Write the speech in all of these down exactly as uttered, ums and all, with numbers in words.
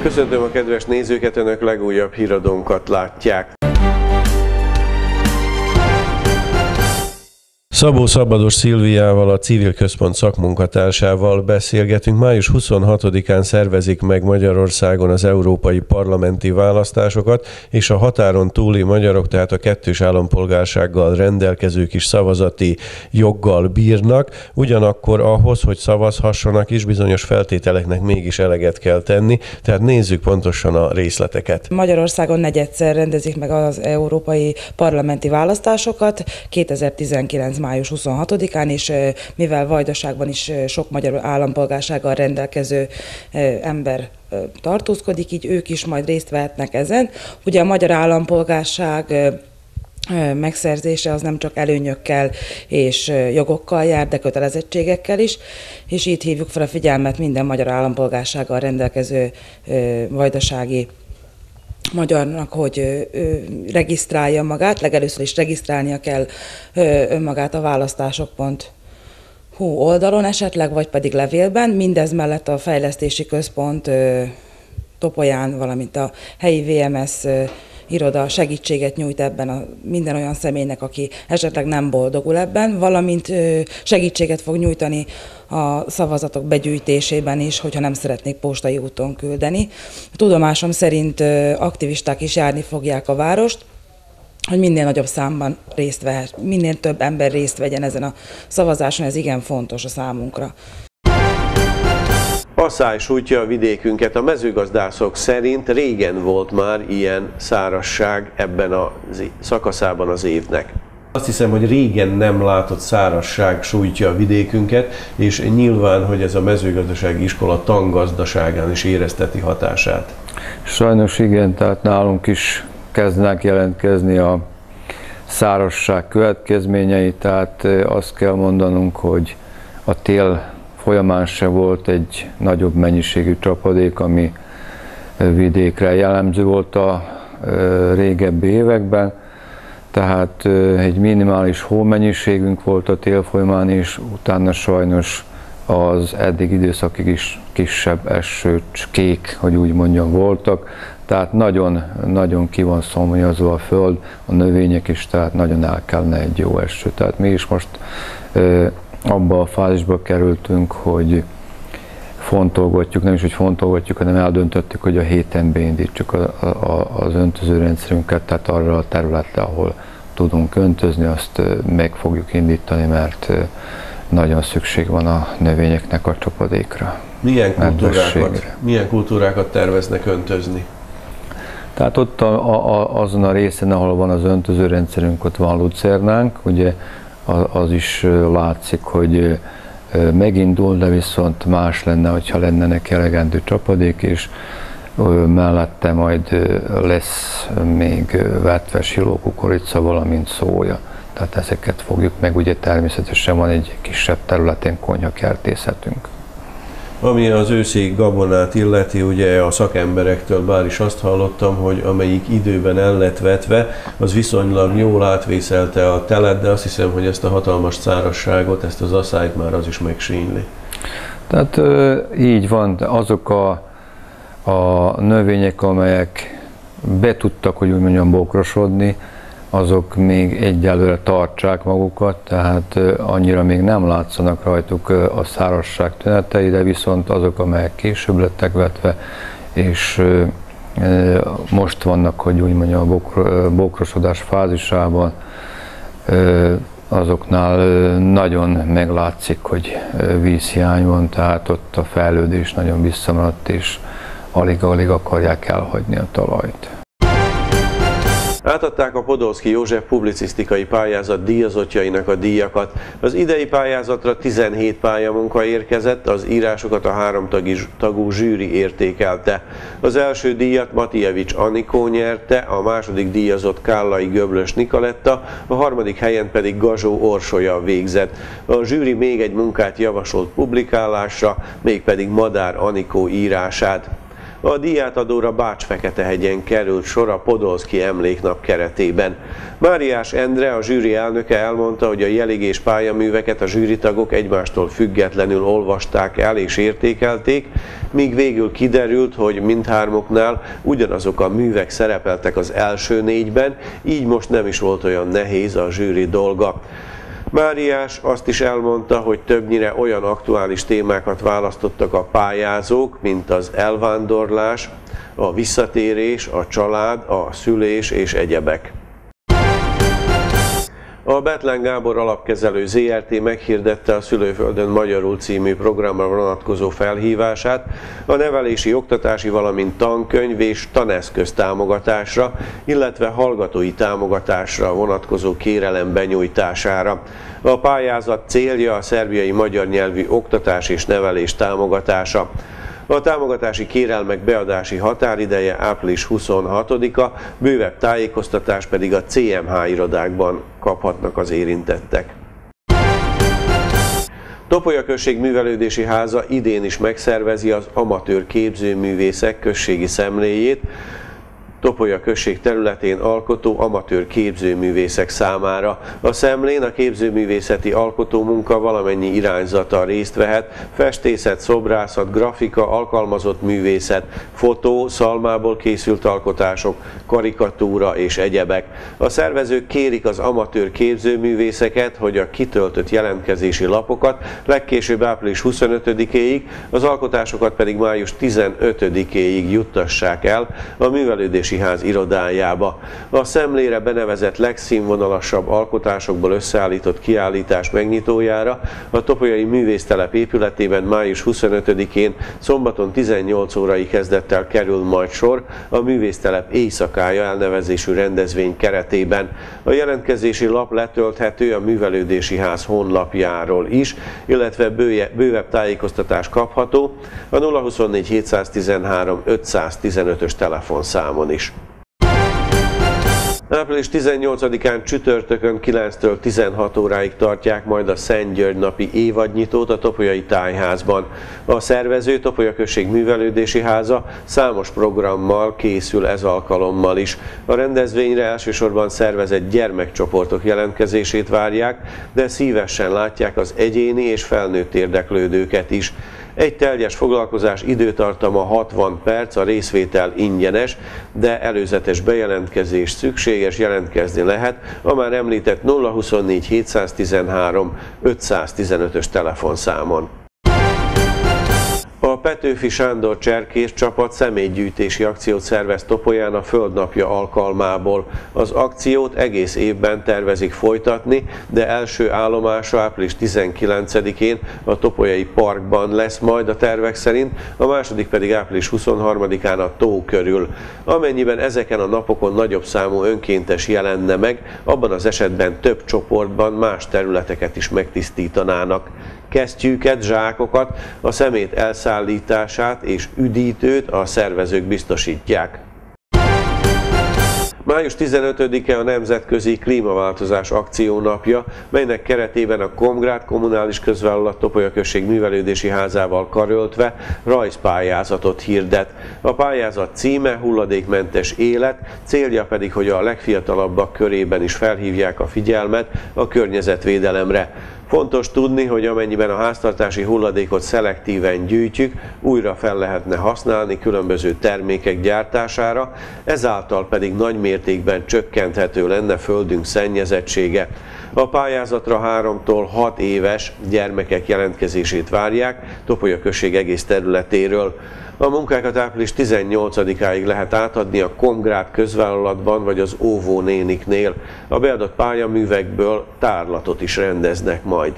Köszöntöm a kedves nézőket, Önök legújabb híradónkat látják. Szabó Szabados Szilviával, a Civil Központ szakmunkatársával beszélgetünk. május huszonhatodikán szervezik meg Magyarországon az európai parlamenti választásokat, és a határon túli magyarok, tehát a kettős állampolgársággal rendelkezők is szavazati joggal bírnak. Ugyanakkor ahhoz, hogy szavazhassanak is, bizonyos feltételeknek mégis eleget kell tenni, tehát nézzük pontosan a részleteket. Magyarországon negyedszer rendezik meg az európai parlamenti választásokat, kétezer-tizenkilenc május huszonhatodikán, és mivel Vajdaságban is sok magyar állampolgársággal rendelkező ember tartózkodik, így ők is majd részt vehetnek ezen. Ugye a magyar állampolgárság megszerzése az nem csak előnyökkel és jogokkal jár, de kötelezettségekkel is, és itt hívjuk fel a figyelmet minden magyar állampolgársággal rendelkező vajdasági magyarnak, hogy regisztrálja magát, legelőször is regisztrálnia kell önmagát a választások pont hu oldalon esetleg, vagy pedig levélben. Mindez mellett a fejlesztési központ Topolyán, valamint a helyi vé em es iroda segítséget nyújt ebben a minden olyan személynek, aki esetleg nem boldogul ebben, valamint segítséget fog nyújtani a szavazatok begyűjtésében is, hogyha nem szeretnék postai úton küldeni. Tudomásom szerint aktivisták is járni fogják a várost, hogy minél nagyobb számban részt vehet, minél több ember részt vegyen ezen a szavazáson, ez igen fontos a számunkra. Asszály sújtja a vidékünket. A mezőgazdászok szerint régen volt már ilyen szárazság ebben a szakaszában az évnek. Azt hiszem, hogy régen nem látott szárazság sújtja a vidékünket, és nyilván, hogy ez a mezőgazdasági iskola tangazdaságán is érezteti hatását. Sajnos igen, tehát nálunk is kezdenek jelentkezni a szárazság következményei, tehát azt kell mondanunk, hogy a tél folyamán se volt egy nagyobb mennyiségű csapadék, ami vidékre jellemző volt a régebbi években, tehát egy minimális hómennyiségünk volt a tél folyamán, és utána sajnos az eddig időszakig is kisebb esőcskék, hogy úgy mondjam, voltak, tehát nagyon, nagyon ki van szomjazva a föld, a növények is, tehát nagyon el kellene egy jó eső. Tehát mi is most abba a fázisba kerültünk, hogy fontolgatjuk, nem is, hogy fontolgatjuk, hanem eldöntöttük, hogy a héten beindítsuk a, a, az öntözőrendszerünket, tehát arra a területre, ahol tudunk öntözni, azt meg fogjuk indítani, mert nagyon szükség van a növényeknek a csapadékra. Milyen kultúrákat, milyen kultúrákat terveznek öntözni? Tehát ott a, a, azon a részen, ahol van az öntözőrendszerünk, ott van lucernánk, ugye az is látszik, hogy megindul, de viszont más lenne, hogyha lenne neki elegendő csapadék, és mellette majd lesz még vetves hiló, kukorica, valamint szója. Tehát ezeket fogjuk meg, ugye természetesen van egy kisebb területen konyhakertészetünk. Ami az őszi gabonát illeti, ugye a szakemberektől bár is azt hallottam, hogy amelyik időben el lett vetve, az viszonylag jól átvészelte a telet, de azt hiszem, hogy ezt a hatalmas szárazságot, ezt az asszályt már az is megsínyli. Tehát így van, azok a, a növények, amelyek be tudtak, hogy úgy mondjam, bokrosodni, azok még egyelőre tartsák magukat, tehát annyira még nem látszanak rajtuk a szárazság tünetei, de viszont azok, amelyek később lettek vetve, és most vannak, hogy úgy mondjam, a bokrosodás fázisában, azoknál nagyon meglátszik, hogy vízhiány van, tehát ott a fejlődés nagyon visszamaradt, és alig-alig akarják elhagyni a talajt. Átadták a Podolszky József publicisztikai pályázat díjazottjainak a díjakat. Az idei pályázatra tizenhét pályamunka érkezett, az írásokat a három tagú zsűri értékelte. Az első díjat Matijevics Anikó nyerte, a második díjazott Kállai Göblös Nikoletta, a harmadik helyen pedig Gazsó Orsolya végzett. A zsűri még egy munkát javasolt publikálásra, mégpedig Madár Anikó írását. A díjátadóra Bács-Feketehegyen került sor a Podolszky Emléknap keretében. Máriás Endre, a zsűri elnöke elmondta, hogy a jelig és pályaműveket a zsűritagok egymástól függetlenül olvasták el és értékelték, míg végül kiderült, hogy mindhármuknál ugyanazok a művek szerepeltek az első négyben, így most nem is volt olyan nehéz a zsűri dolga. Máriás azt is elmondta, hogy többnyire olyan aktuális témákat választottak a pályázók, mint az elvándorlás, a visszatérés, a család, a szülés és egyebek. A Bethlen Gábor Alapkezelő zé er té meghirdette a Szülőföldön magyarul című programra vonatkozó felhívását a nevelési, oktatási, valamint tankönyv és taneszköz támogatásra, illetve hallgatói támogatásra vonatkozó kérelem benyújtására. A pályázat célja a szerbiai magyar nyelvű oktatás és nevelés támogatása. A támogatási kérelmek beadási határideje április huszonhatodika, bővebb tájékoztatás pedig a cé em há irodákban kaphatnak az érintettek. Topolya község művelődési háza idén is megszervezi az amatőr képzőművészek községi szemléjét, Topolya község területén alkotó amatőr képzőművészek számára. A szemlén a képzőművészeti alkotómunka valamennyi irányzata részt vehet: festészet, szobrászat, grafika, alkalmazott művészet, fotó, szalmából készült alkotások, karikatúra és egyebek. A szervezők kérik az amatőr képzőművészeket, hogy a kitöltött jelentkezési lapokat legkésőbb április huszonötödikéig, az alkotásokat pedig május tizenötödikéig juttassák el a művelődési ház irodájába. A szemlére benevezett legszínvonalasabb alkotásokból összeállított kiállítás megnyitójára a Topolyai Művésztelep épületében május huszonötödikén szombaton tizennyolc órai kezdettel kerül majd sor a Művésztelep éjszakája elnevezésű rendezvény keretében. A jelentkezési lap letölthető a Művelődési Ház honlapjáról is, illetve bővebb tájékoztatás kapható a nulla huszonnégy hétszáztizenhárom ötszáztizenötös telefonszámon is. április tizennyolcadikán csütörtökön kilenctől tizenhat óráig tartják majd a Szent György napi évadnyitót a Topolyai Tájházban. A szervező, Topolya község művelődési háza számos programmal készül ez alkalommal is. A rendezvényre elsősorban szervezett gyermekcsoportok jelentkezését várják, de szívesen látják az egyéni és felnőtt érdeklődőket is. Egy teljes foglalkozás időtartama hatvan perc, a részvétel ingyenes, de előzetes bejelentkezés szükséges, jelentkezni lehet a már említett nulla huszonnégy hétszáztizenhárom ötszáztizenötös telefonszámon. A Petőfi Sándor cserkész csapat személygyűjtési akciót szervez Topolyán a Földnapja alkalmából. Az akciót egész évben tervezik folytatni, de első állomása április tizenkilencedikén a Topolyai Parkban lesz majd a tervek szerint, a második pedig április huszonharmadikán a tó körül. Amennyiben ezeken a napokon nagyobb számú önkéntes jelenne meg, abban az esetben több csoportban más területeket is megtisztítanának. Kesztyűket, zsákokat, a szemét elszállítását és üdítőt a szervezők biztosítják. május tizenötödike a Nemzetközi Klímaváltozás Akciónapja, melynek keretében a Komgrád Kommunális Közvállalat Topolya község művelődési házával karöltve rajzpályázatot hirdet. A pályázat címe Hulladékmentes élet, célja pedig, hogy a legfiatalabbak körében is felhívják a figyelmet a környezetvédelemre. Fontos tudni, hogy amennyiben a háztartási hulladékot szelektíven gyűjtjük, újra fel lehetne használni különböző termékek gyártására, ezáltal pedig nagy mértékben csökkenthető lenne földünk szennyezettsége. A pályázatra háromtól hat éves gyermekek jelentkezését várják Topolya község egész területéről. A munkákat április tizennyolcadikáig lehet átadni a Komgrád közvállalatban vagy az Óvó néniknél. A beadott pályaművekből tárlatot is rendeznek majd.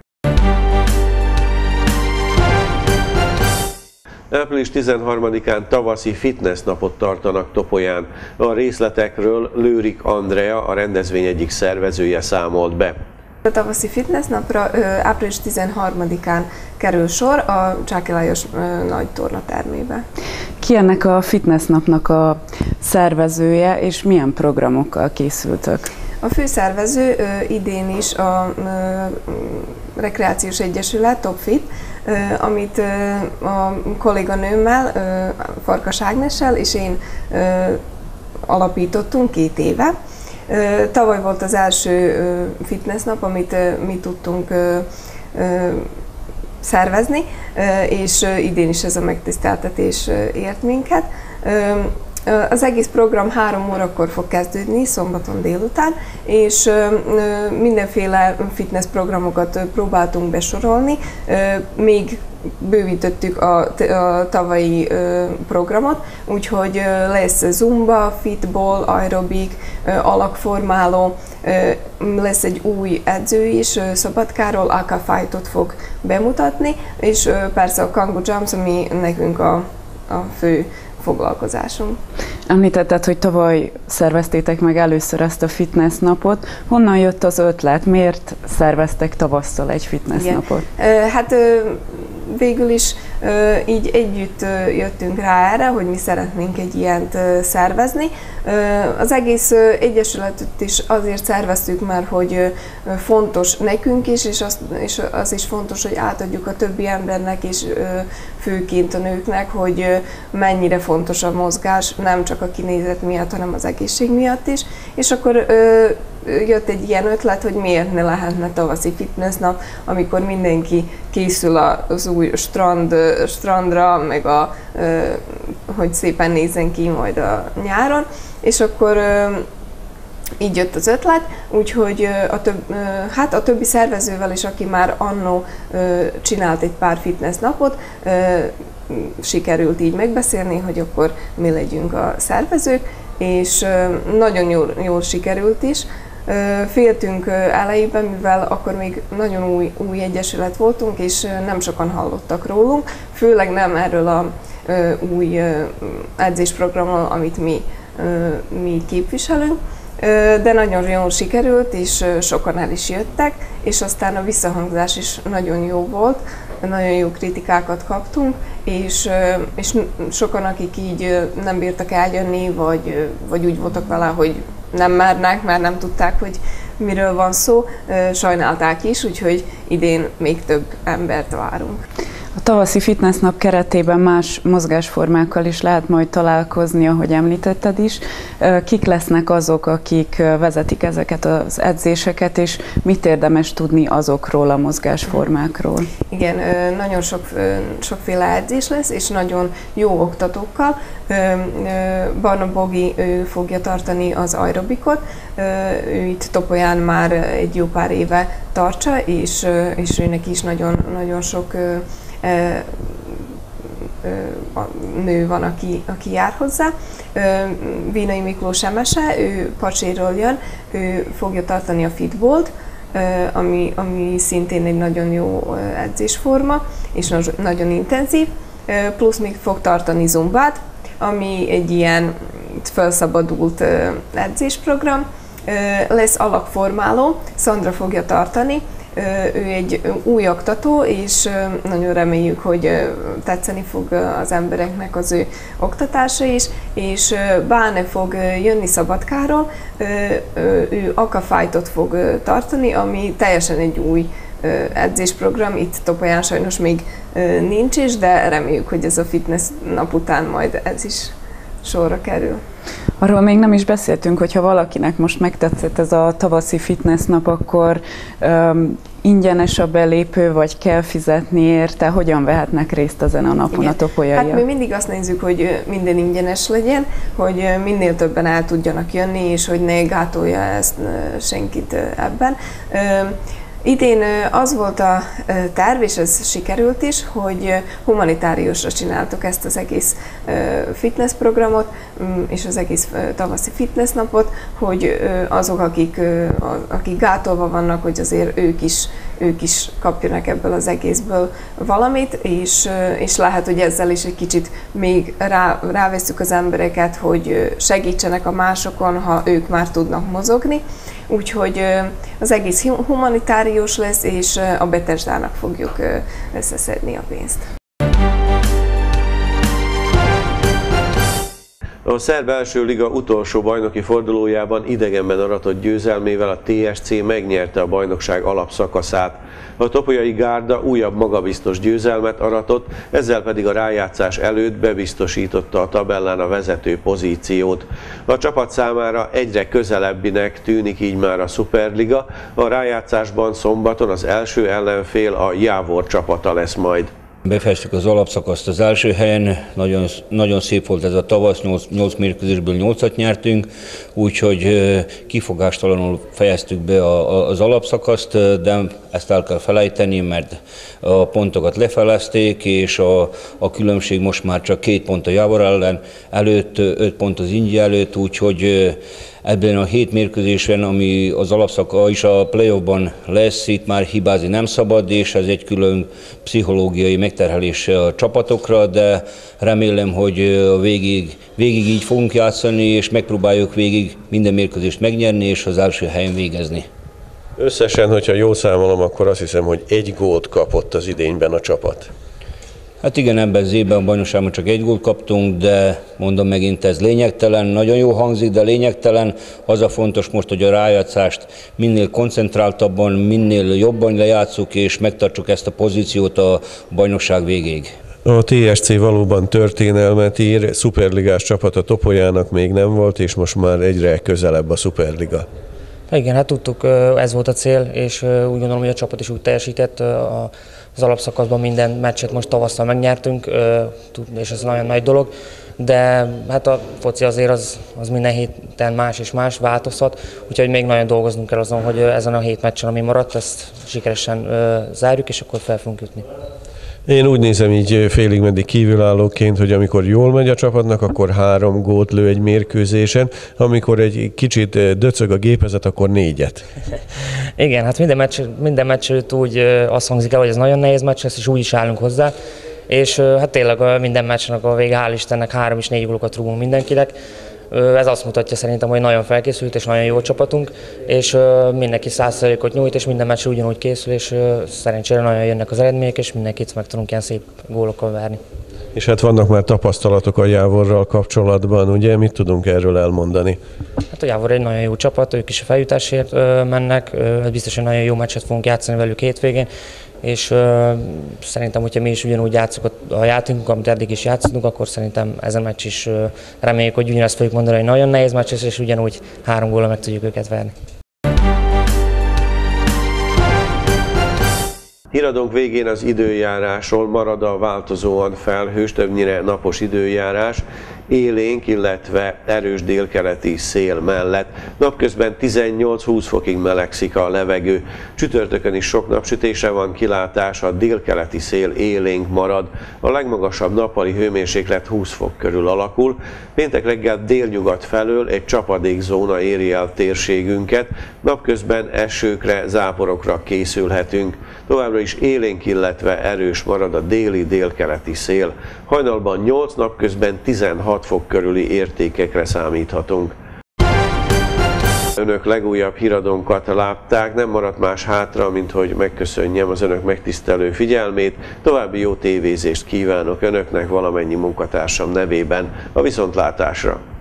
április tizenharmadikán tavaszi fitness napot tartanak Topolyán. A részletekről Lőrik Andrea, a rendezvény egyik szervezője számolt be. A tavaszi fitness napra április tizenharmadikán kerül sor a Csáky Lajos nagy tornatermébe. Ki ennek a fitness napnak a szervezője, és milyen programokkal készültök? A főszervező idén is a Rekreációs Egyesület, Topfit, amit a kolléganőmmel, Farkas Ágnessel és én alapítottunk két éve. Tavaly volt az első fitness nap, amit mi tudtunk szervezni, és idén is ez a megtiszteltetés ért minket. Az egész program három órakor fog kezdődni, szombaton délután, és mindenféle fitness programokat próbáltunk besorolni. Még bővítettük a, a tavalyi programot, úgyhogy lesz zumba, fitball, aerobik, alakformáló, lesz egy új edző is, Szabadkáról, Aka Fightot fog bemutatni, és persze a Kangoo Jumps, ami nekünk a, a fő foglalkozásunk. Említetted, hogy tavaly szerveztétek meg először ezt a fitness napot. Honnan jött az ötlet? Miért szerveztek tavasszal egy fitness Igen. napot? Hát végül is így együtt jöttünk rá erre, hogy mi szeretnénk egy ilyent szervezni. Az egész egyesületet is azért szerveztük, mert hogy fontos nekünk is, és az, és az is fontos, hogy átadjuk a többi embernek is, főként a nőknek, hogy mennyire fontos a mozgás, nem csak a kinézet miatt, hanem az egészség miatt is. És akkor jött egy ilyen ötlet, hogy miért ne lehetne tavaszi fitness nap, amikor mindenki készül az új strand, strandra, meg a, hogy szépen nézzen ki majd a nyáron, és akkor így jött az ötlet, úgyhogy a, több, hát a többi szervezővel is, aki már annó csinált egy pár fitness napot, sikerült így megbeszélni, hogy akkor mi legyünk a szervezők, és nagyon jól, jól sikerült is. Féltünk elejében, mivel akkor még nagyon új, új egyesület voltunk, és nem sokan hallottak rólunk, főleg nem erről a új edzésprogramról, amit mi, mi képviselünk, de nagyon jól sikerült, és sokan el is jöttek, és aztán a visszahangzás is nagyon jó volt, nagyon jó kritikákat kaptunk, és, és sokan, akik így nem bírtak eljönni, vagy, vagy úgy voltak vele, hogy nem mernek, mert nem tudták, hogy miről van szó, sajnálták is, úgyhogy idén még több embert várunk. A tavaszi fitness nap keretében más mozgásformákkal is lehet majd találkozni, ahogy említetted is. Kik lesznek azok, akik vezetik ezeket az edzéseket, és mit érdemes tudni azokról a mozgásformákról? Igen, nagyon sok, sokféle edzés lesz, és nagyon jó oktatókkal. Barna Bogi fogja tartani az aerobikot, ő itt Topolyán már egy jó pár éve tartsa, és, és őnek is nagyon, nagyon sok nő van, aki, aki jár hozzá. Vínai Miklós Emese, ő Pacséről jön, ő fogja tartani a fitballt, ami, ami szintén egy nagyon jó edzésforma, és nagyon intenzív, plusz még fog tartani zumbát, ami egy ilyen felszabadult edzésprogram. Lesz alakformáló, Szandra fogja tartani, ő egy új oktató, és nagyon reméljük, hogy tetszeni fog az embereknek az ő oktatása is, és Báne fog jönni Szabadkáról, ő Aka Fightot fog tartani, ami teljesen egy új edzésprogram, itt Topolyán sajnos még nincs is, de reméljük, hogy ez a fitness nap után majd ez is sorra kerül. Arról még nem is beszéltünk, hogyha valakinek most megtetszett ez a tavaszi fitness nap, akkor um, ingyenes a belépő, vagy kell fizetni érte? Hogyan vehetnek részt ezen a napon? Igen. A topolyaiak? Hát mi mindig azt nézzük, hogy minden ingyenes legyen, hogy minél többen el tudjanak jönni, és hogy ne gátolja ezt senkit ebben. Idén az volt a terv, és ez sikerült is, hogy humanitáriusra csináltuk ezt az egész fitness programot, és az egész tavaszi fitness napot, hogy azok, akik, akik gátolva vannak, hogy azért ők is, ők is kapjanak ebből az egészből valamit, és, és lehet, hogy ezzel is egy kicsit még rá, rávesszük az embereket, hogy segítsenek a másokon, ha ők már tudnak mozogni. Úgyhogy az egész humanitárius lesz, és a Betesdának fogjuk összeszedni a pénzt. A szerb első liga utolsó bajnoki fordulójában idegenben aratott győzelmével a té es cé megnyerte a bajnokság alapszakaszát. A topolyai gárda újabb magabiztos győzelmet aratott, ezzel pedig a rájátszás előtt bebiztosította a tabellán a vezető pozíciót. A csapat számára egyre közelebbinek tűnik így már a Szuperliga, a rájátszásban szombaton az első ellenfél a Jávor csapata lesz majd. Befejeztük az alapszakaszt az első helyen, nagyon, nagyon szép volt ez a tavasz, nyolc mérkőzésből nyolcat nyertünk, úgyhogy kifogástalanul fejeztük be az alapszakaszt, de ezt el kell felejteni, mert a pontokat lefelezték, és a, a különbség most már csak két pont a Jávor ellen, előtt öt pont az India előtt, úgyhogy ebben a hét mérkőzésen, ami az alapszaka és a playoffban lesz, itt már hibázni nem szabad, és ez egy külön pszichológiai megterhelés a csapatokra, de remélem, hogy végig, végig így fogunk játszani, és megpróbáljuk végig minden mérkőzést megnyerni, és az első helyen végezni. Összesen, hogyha jól számolom, akkor azt hiszem, hogy egy gólt kapott az idényben a csapat. Hát igen, ebben az évben a bajnokságban csak egy gólt kaptunk, de mondom megint, ez lényegtelen, nagyon jó hangzik, de lényegtelen. Az a fontos most, hogy a rájátszást minél koncentráltabban, minél jobban lejátszuk, és megtartsuk ezt a pozíciót a bajnokság végéig. A té es cé valóban történelmet ír, szuperligás csapat a Topolyának még nem volt, és most már egyre közelebb a Szuperliga. Igen, hát tudtuk, ez volt a cél, és úgy gondolom, hogy a csapat is úgy teljesített. Az alapszakaszban minden meccset most tavasszal megnyertünk, és ez nagyon nagy dolog, de hát a foci azért az, az minden héten más és más, változhat, úgyhogy még nagyon dolgoznunk kell azon, hogy ezen a hét meccsen, ami maradt, ezt sikeresen zárjuk, és akkor fel fogunk jutni. Én úgy nézem így félig meddig kívülállóként, hogy amikor jól megy a csapatnak, akkor három gólt lő egy mérkőzésen, amikor egy kicsit döcög a gépezet, akkor négyet. Igen, hát minden meccs, minden meccs előtt úgy azt hangzik el, hogy ez nagyon nehéz meccs lesz, és úgy is állunk hozzá. És hát tényleg minden meccsnek a vége, hál' Istennek, három és négy gólokat rúgunk mindenkinek. Ez azt mutatja szerintem, hogy nagyon felkészült és nagyon jó a csapatunk, és mindenki száz százalékot nyújt, és minden meccsre ugyanúgy készül, és szerencsére nagyon jönnek az eredmények, és mindenkit meg tudunk ilyen szép gólokkal verni. És hát vannak már tapasztalatok a Jávorral kapcsolatban, ugye? Mit tudunk erről elmondani? Hát a Jávor egy nagyon jó csapat, ők is a feljutásért mennek, biztos, hogy nagyon jó meccset fogunk játszani velük hétvégén, és uh, szerintem, hogyha mi is ugyanúgy játszunk a játékunk, amit eddig is játszottunk, akkor szerintem ezen meccs is uh, reméljük, hogy ugyanezt fogjuk mondani, hogy nagyon nehéz meccs, és ugyanúgy három góllal meg tudjuk őket verni. Híradónk végén az időjárásról. Marad a változóan felhős, többnyire napos időjárás, élénk, illetve erős délkeleti szél mellett. Napközben tizennyolc-húsz fokig melegszik a levegő. Csütörtökön is sok napsütésre van kilátás, a délkeleti szél élénk marad. A legmagasabb nappali hőmérséklet húsz fok körül alakul. Péntek reggel délnyugat felől egy csapadékzóna éri el térségünket. Napközben esőkre, záporokra készülhetünk. Továbbra is élénk, illetve erős marad a déli délkeleti szél. Hajnalban nyolc, napközben tizenhat fok körüli értékekre számíthatunk. Önök legújabb híradónkat látták, nem maradt más hátra, mint hogy megköszönjem az önök megtisztelő figyelmét. További jó tévézést kívánok önöknek valamennyi munkatársam nevében. A viszontlátásra!